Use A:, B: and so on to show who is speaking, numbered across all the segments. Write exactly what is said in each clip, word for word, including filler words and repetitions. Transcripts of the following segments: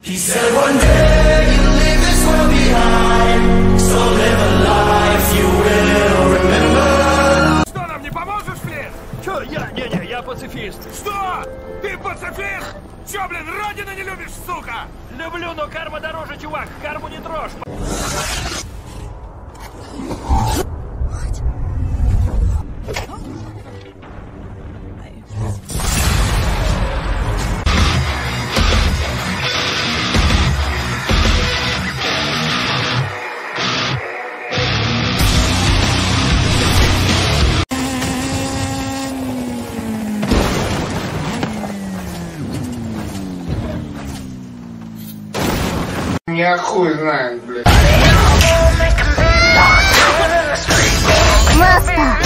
A: Что, нам не поможешь, блин? Чё, я? Не-не, я пацифист. Что? Ты пацифист? Чё, блин, родину не любишь, сука? Люблю, но карма дороже, чувак. Карму не трожь.
B: Я хуй знает, блядь.
C: Маска!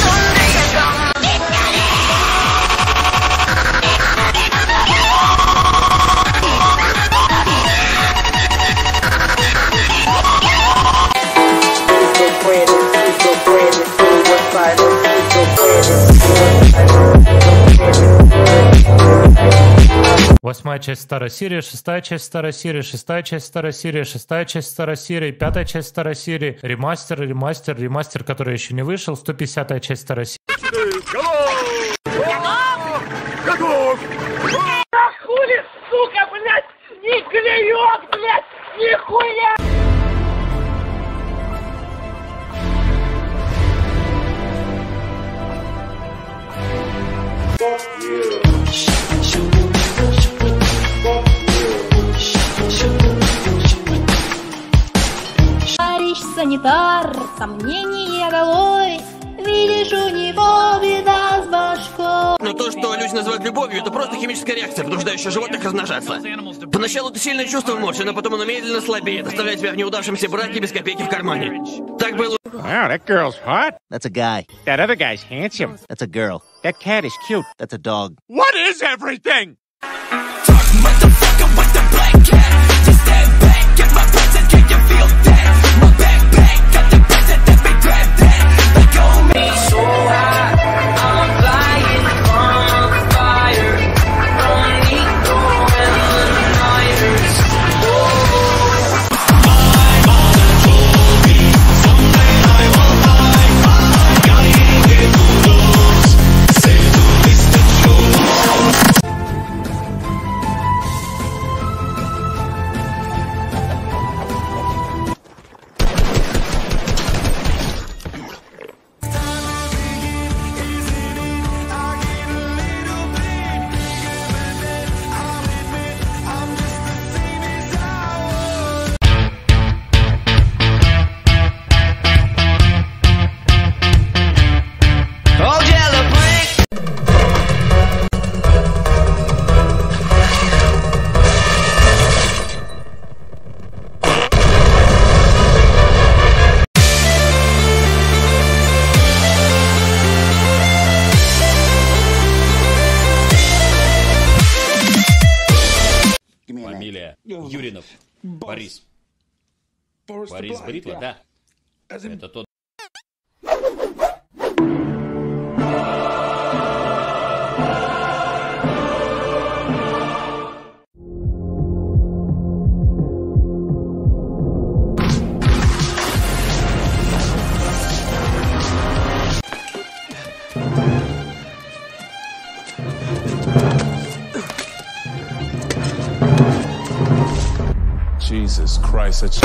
D: Восьмая часть старой серии, шестая часть старой серии, шестая часть старой серии, шестая часть старой серии, пятая часть старой серии, ремастер, ремастер, ремастер, который еще не вышел, сто пятидесятая часть старой серии.
A: Готов!
E: А хули, сука, блядь, не клюет, блядь, нихуя!
C: Товарищ санитар, сомнения долой, видишь, у него беда с башкой.
F: Но то, что люди называют любовью, это просто химическая реакция, вынуждающая животных размножаться. Поначалу ты сильное чувство мощь, но потом оно медленно слабеет, оставляя тебя в неудавшемся браке без копейки в кармане. Так было...
G: Wow, that girl's hot.
H: That's a guy.
G: That other guy's handsome.
H: That's a girl.
G: That cat is cute.
H: That's a dog.
G: What is everything?
A: Talk, motherfucker, with the black cat. Just stand back, get my present, can you feel that? My backpack got the present, let me grab that. Like on me. So high, I'm flying from fire. Don't need no eliminators.
I: Фамилия Юринов. Борис. Борис Бритва, да. Это тот.
J: Jesus Christ, it's...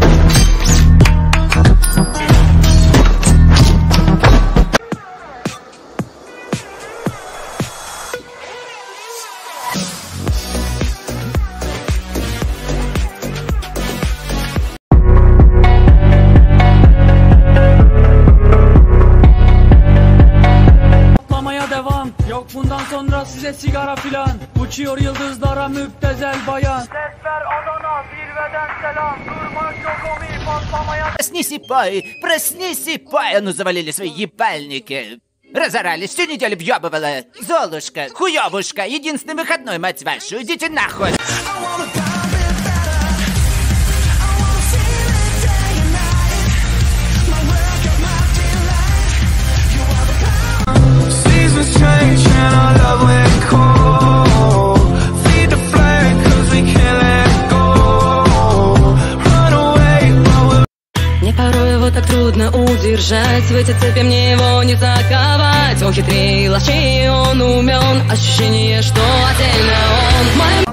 E: Patlamaya devam, yok bundan sonra size sigara filan. Uçuyor yıldızlara müptezel bayan. Sesler Adana, zirveden selam. Durma Jogomi, patlamaya...
H: Проснись и пой, проснись и пой. А ну завалили свои ебальники. Разорались, всю неделю въебывала. Золушка, хуёвушка, единственный выходной, мать вашу, идите нахуй.
A: Change and our love went cold. Feed the flame cause we can't let go.
J: удержать в эти цепи, мне его не заковать. Он хитрый, ловчий, он умен. Ощущение, что отдельно он моим...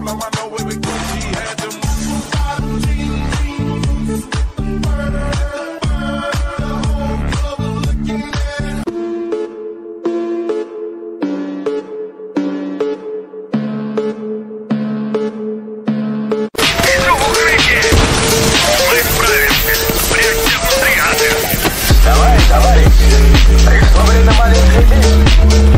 A: Давай, давай, пришла на маленький.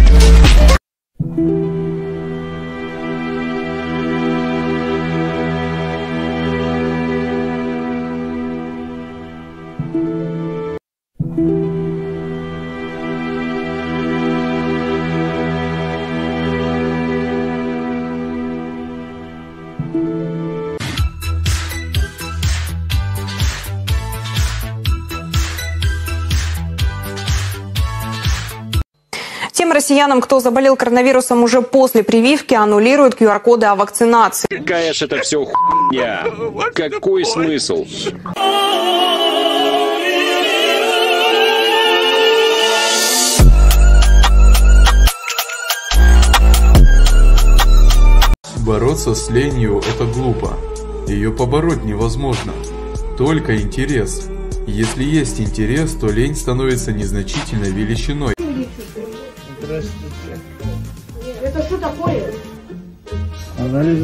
K: Тем россиянам, кто заболел коронавирусом уже после прививки, аннулируют ку ар коды о вакцинации.
L: Какая же это все хуйня? Какой смысл?
M: Бороться с ленью – это глупо. Ее побороть невозможно. Только интерес. Если есть интерес, то лень становится незначительной величиной.
N: Здравствуйте. Это что такое? Анализ.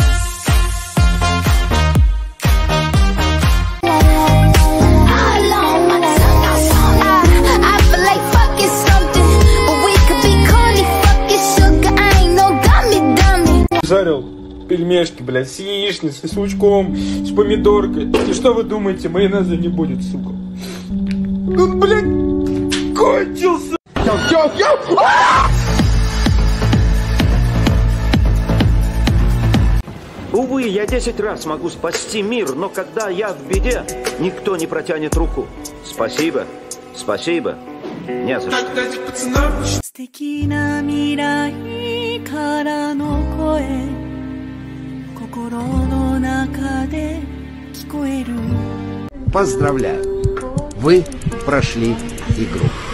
O: Жарил пельмешки, блядь, с яичницей, с лучком, с помидоркой. И что вы думаете, майонеза не будет, сука? Он, блядь, кончился! Йоу, йоу, йоу!
P: Увы, я десять раз могу спасти мир, но когда я в беде, никто не протянет руку. Спасибо, спасибо, не за что.
Q: Поздравляю, вы прошли игру.